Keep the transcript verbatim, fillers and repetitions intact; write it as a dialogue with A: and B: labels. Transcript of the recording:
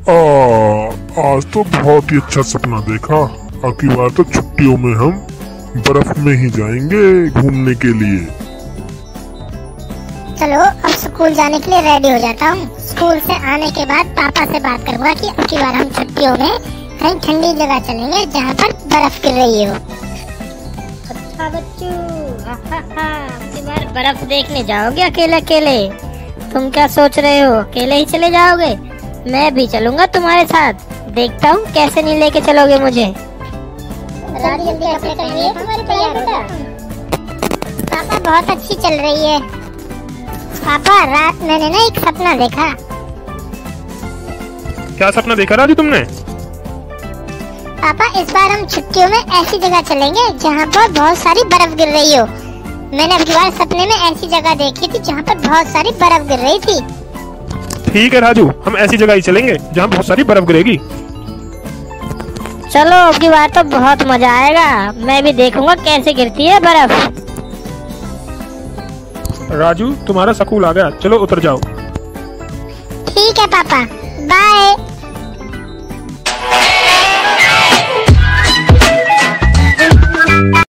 A: आ, आज तो बहुत ही अच्छा सपना देखा। अगली बार तो छुट्टियों में हम बर्फ में ही जाएंगे घूमने के लिए।
B: चलो अब स्कूल जाने के लिए रेडी हो जाता हूँ। स्कूल से आने के बाद पापा से बात करूंगा कि अब की बार हम छुट्टियों में कहीं ठंडी जगह चलेंगे जहाँ पर बर्फ गिर रही हो।
C: अच्छा बच्चू, अब की बार बर्फ देखने जाओगे अकेले अकेले? तुम क्या सोच रहे हो, अकेले ही चले जाओगे? मैं भी चलूंगा तुम्हारे साथ, देखता हूँ कैसे नहीं लेके चलोगे मुझे।
B: पापा बहुत अच्छी चल रही है। पापा रात मैंने ना एक सपना देखा।
D: क्या सपना देखा राजू तुमने?
B: पापा इस बार हम छुट्टियों में ऐसी जगह चलेंगे जहाँ पर बहुत सारी बर्फ गिर रही हो। मैंने अब की बार सपने में ऐसी जगह देखी थी जहाँ पर बहुत सारी बर्फ गिर रही थी।
D: ठीक है राजू, हम ऐसी जगह ही चलेंगे जहाँ बहुत सारी बर्फ गिरेगी।
C: चलो अब की बार तो बहुत मजा आएगा, मैं भी देखूंगा कैसे गिरती है बर्फ।
D: राजू तुम्हारा स्कूल आ गया, चलो उतर जाओ।
B: ठीक है पापा, बाय।